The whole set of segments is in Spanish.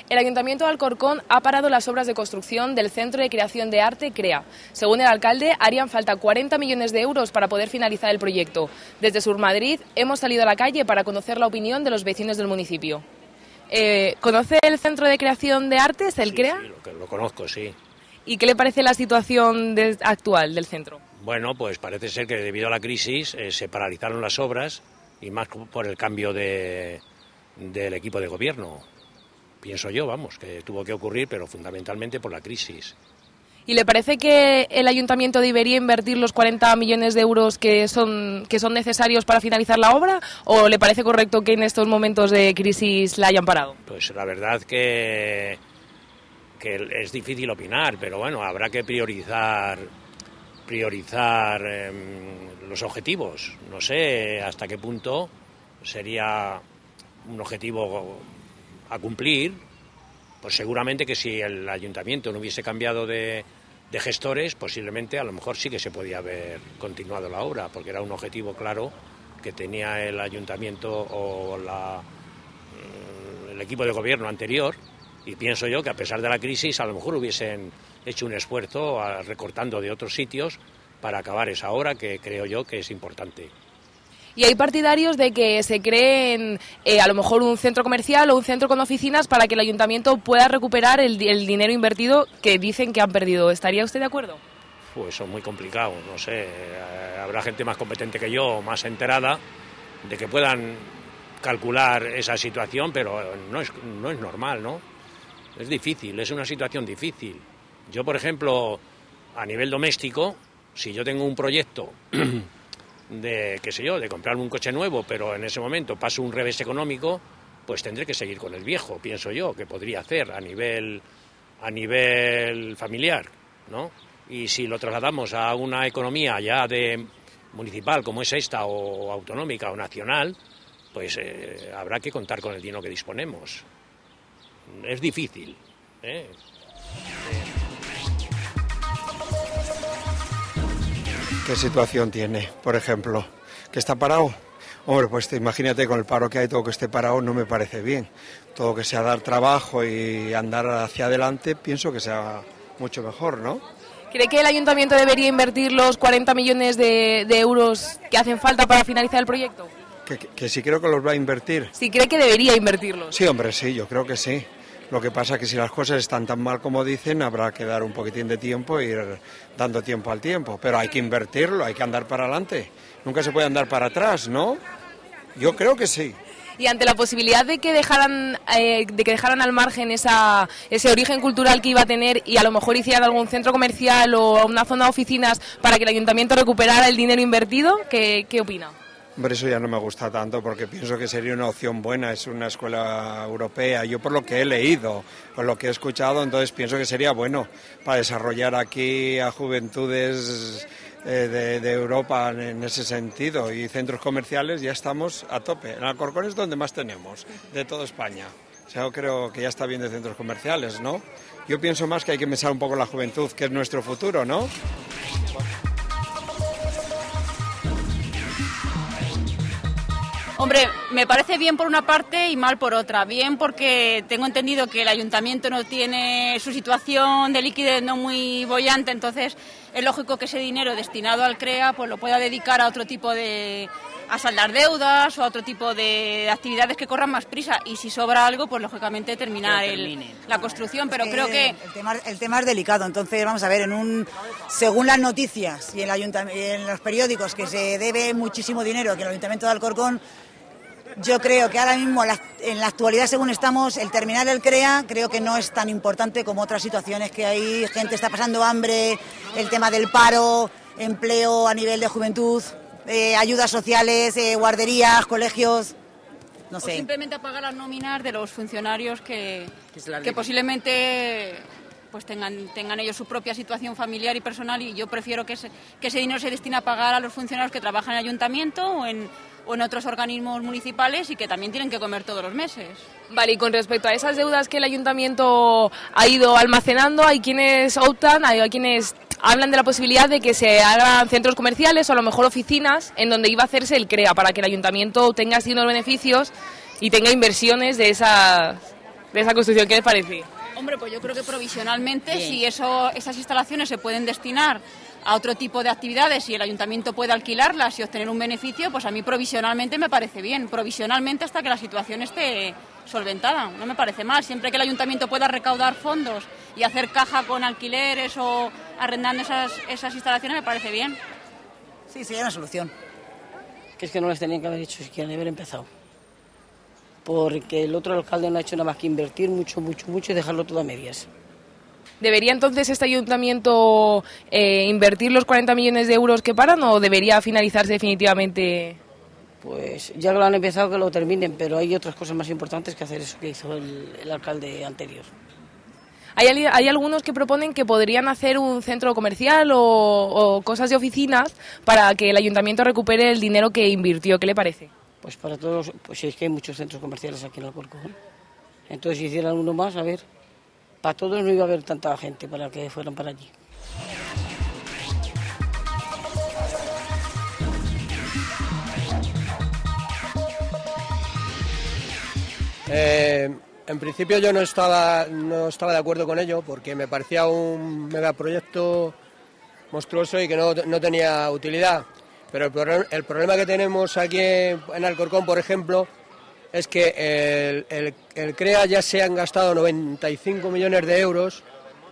El Ayuntamiento de Alcorcón ha parado las obras de construcción del Centro de Creación de Arte CREA. Según el alcalde, harían falta 40 millones de euros para poder finalizar el proyecto. Desde Surmadrid hemos salido a la calle para conocer la opinión de los vecinos del municipio. ¿Conoce el Centro de Creación de Artes, el CREA? Sí, lo conozco, sí. ¿Y qué le parece la situación actual del centro? Bueno, pues parece ser que debido a la crisis se paralizaron las obras y más por el cambio del equipo de gobierno. Pienso yo, vamos, que tuvo que ocurrir, pero fundamentalmente por la crisis. ¿Y le parece que el ayuntamiento debería invertir los 40 millones de euros que son necesarios para finalizar la obra? ¿O le parece correcto que en estos momentos de crisis la hayan parado? Pues la verdad que es difícil opinar, pero bueno, habrá que priorizar los objetivos. No sé hasta qué punto sería un objetivo a cumplir. Pues seguramente que si el ayuntamiento no hubiese cambiado de gestores, posiblemente a lo mejor sí que se podía haber continuado la obra, porque era un objetivo claro que tenía el ayuntamiento o el equipo de gobierno anterior, y pienso yo que a pesar de la crisis a lo mejor hubiesen hecho un esfuerzo recortando de otros sitios para acabar esa obra, que creo yo que es importante. Y hay partidarios de que se creen a lo mejor un centro comercial o un centro con oficinas para que el ayuntamiento pueda recuperar el dinero invertido que dicen que han perdido. ¿Estaría usted de acuerdo? Pues eso es muy complicado, no sé. Habrá gente más competente que yo, más enterada, de que puedan calcular esa situación, pero no es normal, ¿no? Es difícil, es una situación difícil. Yo, por ejemplo, a nivel doméstico, si yo tengo un proyecto de comprarme un coche nuevo, pero en ese momento paso un revés económico, pues tendré que seguir con el viejo, pienso yo, que podría hacer a nivel familiar, ¿no? Y si lo trasladamos a una economía ya de municipal como es esta, o autonómica o nacional, pues habrá que contar con el dinero que disponemos. Es difícil, ¿eh? ¿Qué situación tiene, por ejemplo? ¿Que está parado? Hombre, pues imagínate con el paro que hay, todo que esté parado no me parece bien. Todo que sea dar trabajo y andar hacia adelante, pienso que sea mucho mejor, ¿no? ¿Cree que el ayuntamiento debería invertir los 40 millones de euros que hacen falta para finalizar el proyecto? Que sí creo que los va a invertir. ¿Sí cree que debería invertirlos? Sí, hombre, sí, yo creo que sí. Lo que pasa es que si las cosas están tan mal como dicen, habrá que dar un poquitín de tiempo e ir dando tiempo al tiempo. Pero hay que invertirlo, hay que andar para adelante. Nunca se puede andar para atrás, ¿no? Yo creo que sí. Y ante la posibilidad de que dejaran al margen ese origen cultural que iba a tener y a lo mejor hicieran algún centro comercial o una zona de oficinas para que el ayuntamiento recuperara el dinero invertido, ¿qué opina? Hombre, eso ya no me gusta tanto porque pienso que sería una opción buena, es una escuela europea. Yo por lo que he leído, por lo que he escuchado, entonces pienso que sería bueno para desarrollar aquí a juventudes de Europa en ese sentido, y centros comerciales ya estamos a tope. En Alcorcón es donde más tenemos de toda España. O sea, yo creo que ya está bien de centros comerciales, ¿no? Yo pienso más que hay que pensar un poco en la juventud, que es nuestro futuro, ¿no? Hombre, me parece bien por una parte y mal por otra. Bien porque tengo entendido que el ayuntamiento no tiene su situación de liquidez no muy boyante, entonces es lógico que ese dinero destinado al CREA pues lo pueda dedicar a otro tipo a saldar deudas o a otro tipo de actividades que corran más prisa, y si sobra algo, pues lógicamente terminar la construcción, pero creo que... El tema es delicado, entonces vamos a ver, según las noticias y en los periódicos que se debe muchísimo dinero que el Ayuntamiento de Alcorcón, yo creo que ahora mismo, en la actualidad según estamos, el terminar el CREA creo que no es tan importante como otras situaciones que hay, gente está pasando hambre, el tema del paro, empleo a nivel de juventud, ayudas sociales, guarderías, colegios, no sé. O simplemente apagar las nóminas de los funcionarios que posiblemente pues tengan ellos su propia situación familiar y personal, y yo prefiero que ese dinero se destine a pagar a los funcionarios que trabajan en el ayuntamiento o en otros organismos municipales y que también tienen que comer todos los meses. Vale, y con respecto a esas deudas que el ayuntamiento ha ido almacenando, hay quienes optan, hay quienes hablan de la posibilidad de que se hagan centros comerciales o a lo mejor oficinas en donde iba a hacerse el CREA para que el ayuntamiento tenga así unos beneficios y tenga inversiones de de esa construcción. ¿Qué les parece? Hombre, pues yo creo que provisionalmente, si esas instalaciones se pueden destinar a otro tipo de actividades y el ayuntamiento puede alquilarlas y obtener un beneficio, pues a mí provisionalmente me parece bien. Provisionalmente hasta que la situación esté solventada. No me parece mal. Siempre que el ayuntamiento pueda recaudar fondos y hacer caja con alquileres o arrendando esas instalaciones, me parece bien. Sí, sería una solución. Que es que no les tenían que haber hecho siquiera de haber empezado. Porque el otro alcalde no ha hecho nada más que invertir mucho y dejarlo todo a medias. ¿Debería entonces este ayuntamiento invertir los 40 millones de euros que paran o debería finalizarse definitivamente? Pues ya lo han empezado, que lo terminen, pero hay otras cosas más importantes que hacer eso que hizo el alcalde anterior. Hay algunos que proponen que podrían hacer un centro comercial o cosas de oficinas para que el ayuntamiento recupere el dinero que invirtió. ¿Qué le parece? Pues para todos, pues es que hay muchos centros comerciales aquí en Alcorcón. Entonces si hicieran uno más, a ver, para todos no iba a haber tanta gente para que fueran para allí. En principio yo no estaba de acuerdo con ello porque me parecía un megaproyecto monstruoso y que no tenía utilidad. Pero el problema que tenemos aquí en Alcorcón, por ejemplo, es que el CREA ya se han gastado 95 millones de euros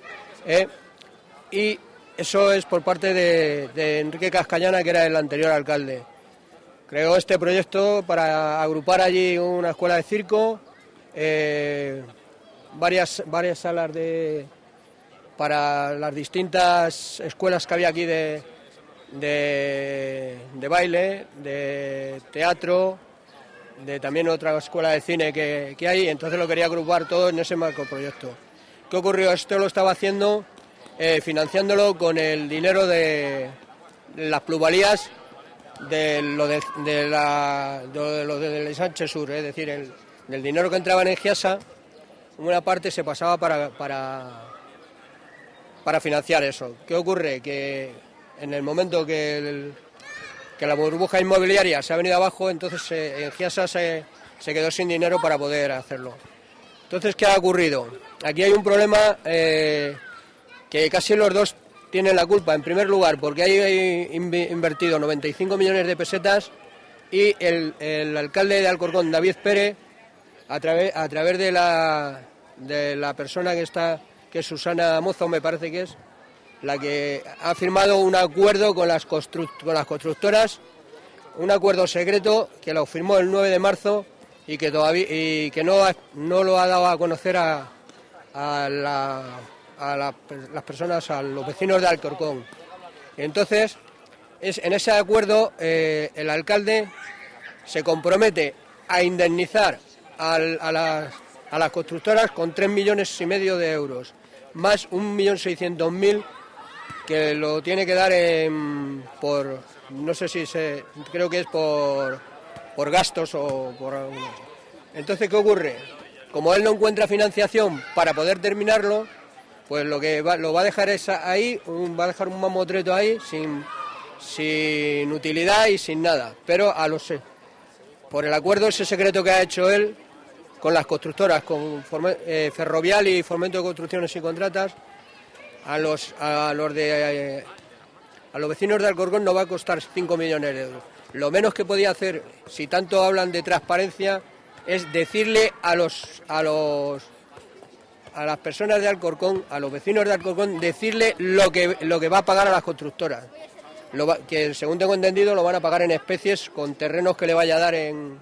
y eso es por parte de Enrique Cascallana, que era el anterior alcalde. Creó este proyecto para agrupar allí una escuela de circo, varias salas para las distintas escuelas que había aquí de baile, de teatro, de también otra escuela de cine que hay, entonces lo quería agrupar todo en ese macroproyecto. ¿Qué ocurrió? Esto lo estaba haciendo financiándolo con el dinero de las plusvalías de lo del ensanche sur, es decir, del dinero que entraba en Giasa, una parte se pasaba para financiar eso. ¿Qué ocurre? Que en el momento que la burbuja inmobiliaria se ha venido abajo, entonces en Giasa se quedó sin dinero para poder hacerlo. Entonces, ¿qué ha ocurrido? Aquí hay un problema que casi los dos tienen la culpa. En primer lugar, porque hay invertido 95 millones de pesetas y el alcalde de Alcorcón, David Pérez, a través de la persona que es Susana Mozo, me parece que es, la que ha firmado un acuerdo con las constructoras, un acuerdo secreto que lo firmó el 9 de marzo y que no lo ha dado a conocer a las personas, a los vecinos de Alcorcón. Entonces, en ese acuerdo el alcalde se compromete a indemnizar a las constructoras con 3,5 millones de euros, más 1.600.000 que lo tiene que dar por, no sé si creo que es por gastos o por algunos. Entonces, ¿qué ocurre? Como él no encuentra financiación para poder terminarlo, pues lo va a dejar ahí, va a dejar un mamotreto ahí sin utilidad y sin nada. Pero por el acuerdo ese secreto que ha hecho él con las constructoras, con Ferrovial y Fomento de Construcciones y Contratas, a los vecinos de Alcorcón no va a costar 5 millones de euros. Lo menos que podía hacer, si tanto hablan de transparencia, es decirle a las personas de Alcorcón, a los vecinos de Alcorcón, decirle lo que va a pagar a las constructoras. Que según tengo entendido lo van a pagar en especies con terrenos que le vaya a dar en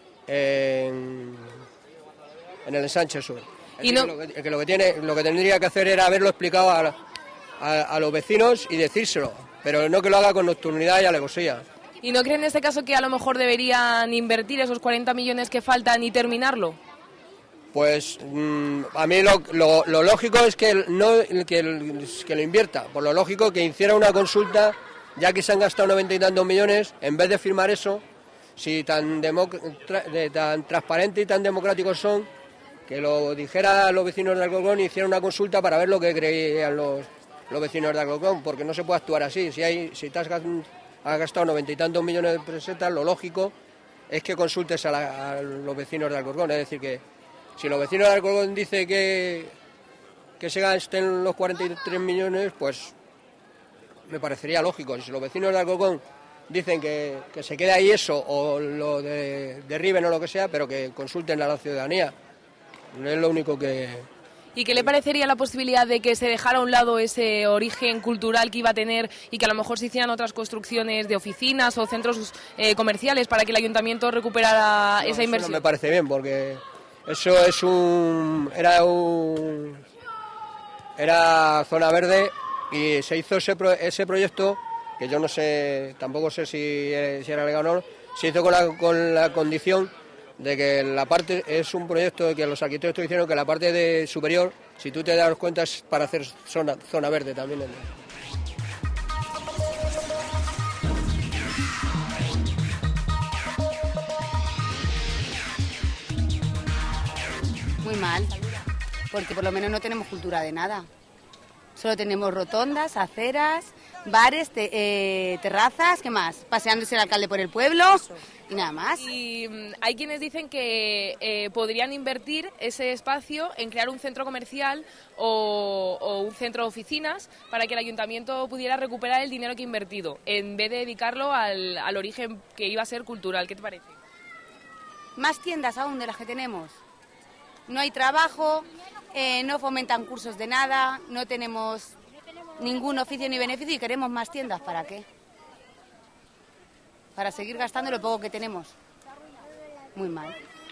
el ensanche sur. Y no... lo que tendría que hacer era haberlo explicado a los vecinos y decírselo, pero no que lo haga con nocturnidad y alevosía. ¿Y no creen en este caso que a lo mejor deberían invertir esos 40 millones que faltan y terminarlo? Pues a mí lo lógico es que lo invierta, por lo lógico que hiciera una consulta, ya que se han gastado 90 y tantos millones, en vez de firmar eso, si tan transparente y tan democráticos son, que lo dijera a los vecinos de Alcorcón y hiciera una consulta para ver lo que creían los vecinos de Alcorcón, porque no se puede actuar así. Si te has gastado 90 y tantos millones de pesetas, lo lógico es que consultes a los vecinos de Alcorcón, es decir, que Si los vecinos de Alcorcón dicen que se gasten los 43 millones, pues me parecería lógico. Y si los vecinos de Alcorcón dicen que se quede ahí eso, o lo derriben o lo que sea, pero que consulten a la ciudadanía. Es lo único que... ¿Y qué le parecería la posibilidad de que se dejara a un lado ese origen cultural que iba a tener y que a lo mejor se hicieran otras construcciones de oficinas o centros comerciales para que el ayuntamiento recuperara esa inversión? Eso no me parece bien, porque eso era zona verde y se hizo ese proyecto, que yo no sé, tampoco sé si era legal o no, se hizo con la condición de que la parte, es un proyecto de que los arquitectos hicieron que la parte superior, si tú te das cuenta, es para hacer zona verde también. Muy mal, porque por lo menos no tenemos cultura de nada. Solo tenemos rotondas, aceras, bares, terrazas, ¿qué más? Paseándose el alcalde por el pueblo y nada más. Y hay quienes dicen que podrían invertir ese espacio en crear un centro comercial o un centro de oficinas para que el ayuntamiento pudiera recuperar el dinero que ha invertido, en vez de dedicarlo al origen que iba a ser cultural. ¿Qué te parece? Más tiendas aún de las que tenemos. No hay trabajo, no fomentan cursos de nada, no tenemos ningún oficio ni beneficio y queremos más tiendas. ¿Para qué? Para seguir gastando lo poco que tenemos. Muy mal.